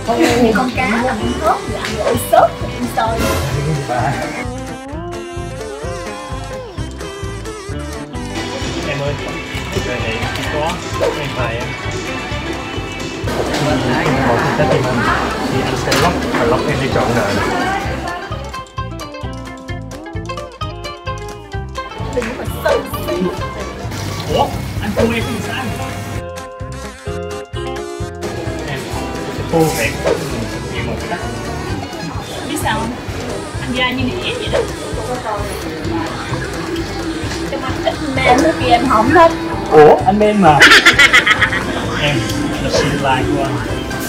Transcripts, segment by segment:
Những con cá là con hớt là ăn gỏi sốt thì ăn xôi. Em ơi, về này chỉ có em bài em. Một cái tìm anh thì anh sẽ lóc em đi chọn nợ. Đừng có mà sâu xí. Ủa? Anh thua em thì sao? Em sẽ tô vẹn như một cách. Biết sao không? Anh ra như đĩa vậy đó. Cho anh ít men nữa kia em không thích. Ủa? Anh men mà. Em là siêu like của anh.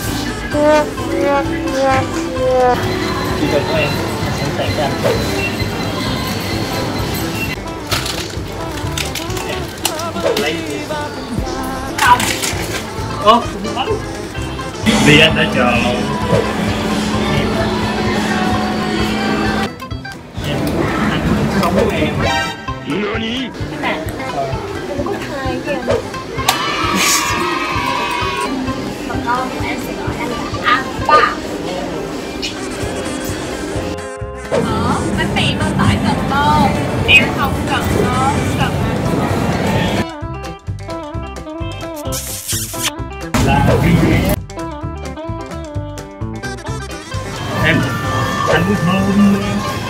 Chỉ cần của em sẵn sàng cho anh. Lấy Không. không bắn vì anh đã chờ em anh cũng sống với em. Các bạn, em có thai với anh. Mà con em sẽ gọi anh là Appa. Bánh mì bao tải cần bơ. Em không cần bơ, cần Là em anh muốn hôn em.